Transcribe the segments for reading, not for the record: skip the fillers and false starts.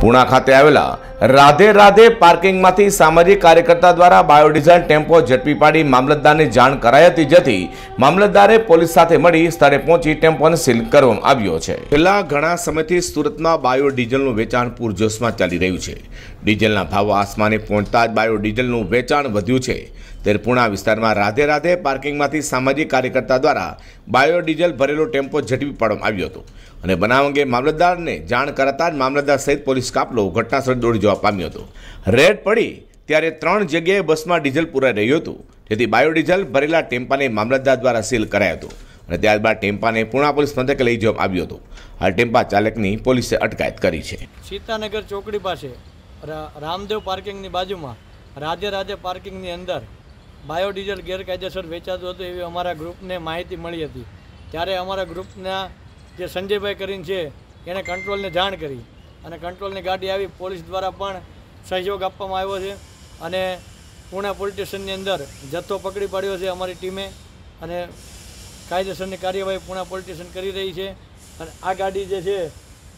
પૂણા ખાતે આવેલા રાધે રાધે પાર્કિંગમાંથી સામાજિક કાર્યકર્તા દ્વારા બાયોડીઝલ ટેમ્પો ઝડપી પાડી મામલતદારને જાણ કરાઈ હતી, જેથી મામલતદારે પોલીસ સાથે મળી સ્થળે પહોંચી ટેમ્પોને સીલ કરવામાં આવ્યો છે। છેલ્લા ઘણા સમયથી સુરતમાં બાયોડીઝલનું વેચાણ પૂરજોશમાં ચાલી રહ્યું છે। ડીઝલના ભાવ આસમાને પહોંચતા જ બાયોડીઝલનું વેચાણ વધ્યું છે। ત્યારે પૂણા વિસ્તારમાં રાધે રાધે પાર્કિંગમાંથી સામાજિક કાર્યકર્તા દ્વારા બાયોડીઝલ ભરેલો ટેમ્પો ઝડપી પાડવામાં આવ્યો હતો અને બનાવ અંગે મામલતદારને જાણ કરાતા જ મામલતદાર સહિત પોલીસ કાફલો ઘટનાસ્થળે દોડી જવા પામ્યો હતો। રેડ પડી ત્યારે 3 જગ્યાએ બસમાં ડીઝલ પુરાઈ રહ્યું હતું, જેથી બાયોડીઝલ ભરેલા ટેમ્પાને મામલતદાર દ્વારા સીલ કરાયો હતો અને ત્યારબાદ ટેમ્પાને પૂણા પોલીસ મથકે લઈ જવામાં આવ્યો હતો। આ ટેમ્પા ચાલકની પોલીસે અટકાયત કરી છે। સીતાનગર ચોકડી પાસે રામદેવ પાર્કિંગની બાજુમાં રાધે રાધે પાર્કિંગની અંદર બાયોડીઝલ ગેરકાયદેસર વેચાતું હતું એવી અમારા ગ્રુપને માહિતી મળી હતી। ત્યારે અમારા ગ્રુપના જે સંજયભાઈ કરીને છે એણે કંટ્રોલને જાણ કરી અને કંટ્રોલની ગાડી આવી, પોલીસ દ્વારા પણ સહયોગ આપવામાં આવ્યો છે અને પૂણા પોલીસ સ્ટેશનની અંદર જથ્થો પકડી પાડ્યો છે અમારી ટીમે અને કાયદેસરની કાર્યવાહી પૂણા પોલીસ સ્ટેશન કરી રહી છે। અને આ ગાડી જે છે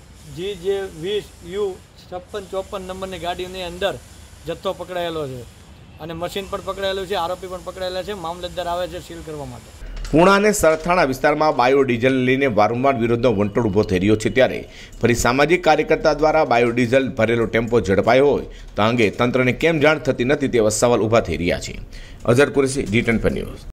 GJ20U5654 નંબરની ગાડીની અંદર જથ્થો પકડાયેલો છે અને મશીન પણ પકડાયેલું છે, આરોપી પણ પકડાયેલા છે। મામલતદાર આવે છે સીલ કરવા માટે। પૂણા અને સરથાણા વિસ્તારમાં બાયોડીઝલ લઈને વારંવાર વિરોધનો વંટોળ ઊભો થઈ રહ્યો છે, ત્યારે ફરી સામાજિક કાર્યકર્તા દ્વારા બાયોડીઝલ ભરેલો ટેમ્પો ઝડપાયો હોય તો આ અંગે તંત્રને કેમ જાણ થતી નથી તેવા સવાલ ઊભા થઈ રહ્યા છે। Azhar Qureshi, G10 news.